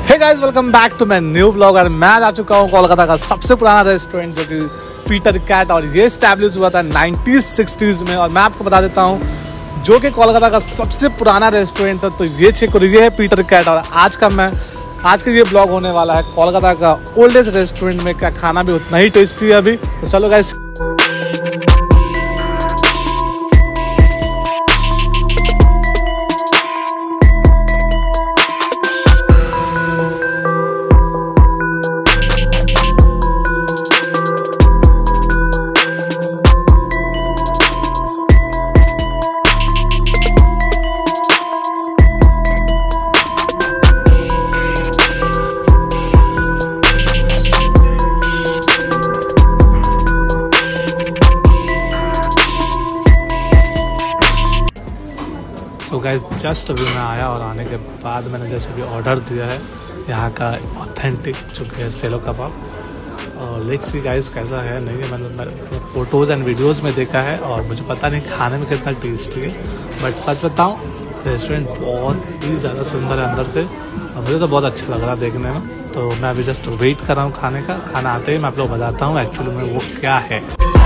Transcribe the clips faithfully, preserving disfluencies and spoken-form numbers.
Hey guys, welcome back to my new vlog. और मैं आ चुका हूँ कोलकाता का सबसे पुराना रेस्टोरेंट जो कि पीटर कैट, और ये स्टैब्लिश हुआ था नाइनटीज़ सिक्सटीज़ में। और मैं आपको बता देता हूँ जो कि कोलकाता का सबसे पुराना रेस्टोरेंट था, तो ये चेक करो, ये है पीटर कैट। और आज का मैं आज का ये ब्लॉग होने वाला है कोलकाता का ओल्डेस्ट रेस्टोरेंट में का खाना भी उतना ही टेस्टी है अभी। तो चलो गाइस, तो गाइस जस्ट अभी मैं आया और आने के बाद मैंने जस्ट अभी ऑर्डर दिया है यहाँ का ऑथेंटिक जो कि है सेलो कबाब। और लेट्स सी गाइस कैसा है नहीं है। मैंने मैंने फ़ोटोज़ एंड वीडियोस में देखा है और मुझे पता नहीं खाने में कितना टेस्टी है, बट सच बताऊँ रेस्टोरेंट बहुत ही ज़्यादा सुंदर है अंदर से, और मुझे तो बहुत अच्छा लग रहा है देखने में। तो मैं अभी जस्ट वेट कर रहा हूँ खाने का। खाना आते ही मैं आप लोग बताता हूँ एक्चुअली में वो क्या है।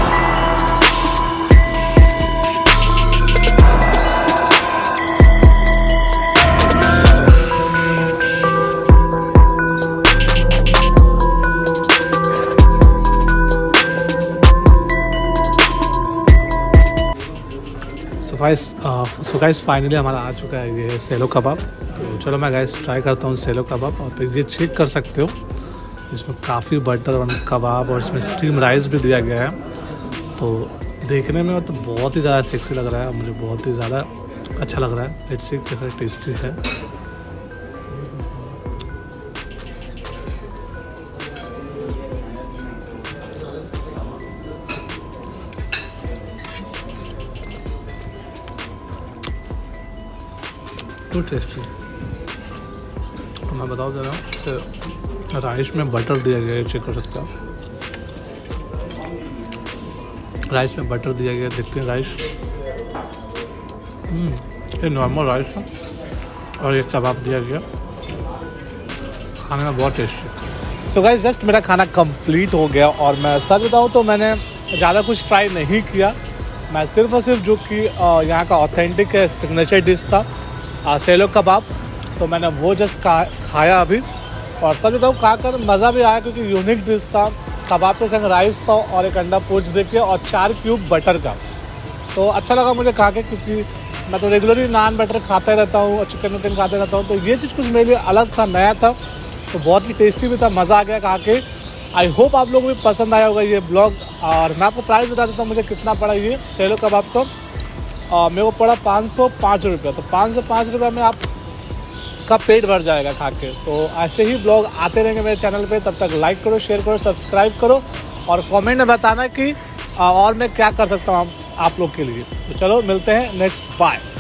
So guys so guys finally हमारा आ चुका है ये सेलो कबाब। तो चलो मैं गाइस ट्राई करता हूँ सेलो कबाब। और फिर ये चेक कर सकते हो इसमें काफ़ी बटर और कबाब और इसमें स्टीम राइस भी दिया गया है। तो देखने में तो बहुत ही ज़्यादा सेक्सी लग रहा है, मुझे बहुत ही ज़्यादा अच्छा लग रहा है। लेट्स सी कैसा टेस्टी है। Too tasty. तो मैं बता दे रहा हूँ राइस में बटर दिया गया है, चेक कर सकते हो राइस में बटर दिया गया है। देखते हैं राइस, ये नॉर्मल राइस है और ये कबाब दिया गया, खाने में बहुत टेस्टी। सो गाइस जस्ट मेरा खाना कंप्लीट हो गया और मैं सच बताऊँ तो मैंने ज़्यादा कुछ ट्राई नहीं किया। मैं सिर्फ और सिर्फ जो कि यहाँ का ऑथेंटिक है सिग्नेचर डिश था सेलो कबाब, तो मैंने वो जस्ट खा, खाया अभी। और सच बताऊँ खाकर मज़ा भी आया क्योंकि यूनिक डिश था। कबाब के संग राइस था और एक अंडा पोच देके और चार क्यूब बटर का, तो अच्छा लगा मुझे खा के, क्योंकि मैं तो रेगुलरली नान बटर खाता रहता हूँ और चिकन विकन खाते रहता हूँ। तो ये चीज़ कुछ मेरे लिए अलग था, नया था, तो बहुत ही टेस्टी भी था, मज़ा आ गया खा के। आई होप आप लोगों को भी पसंद आया होगा ये ब्लॉग। और मैं आपको प्राइस बता देता हूँ मुझे कितना पड़ा ये सेलो कबाब का। और मेरे को पड़ा पाँच सौ पाँच रुपये। तो पाँच सौ पाँच रुपये में आप का पेट भर जाएगा खा के। तो ऐसे ही ब्लॉग आते रहेंगे मेरे चैनल पे। तब तक लाइक करो, शेयर करो, सब्सक्राइब करो और कमेंट में बताना कि और मैं क्या कर सकता हूँ आप लोग के लिए। तो चलो मिलते हैं नेक्स्ट, बाय।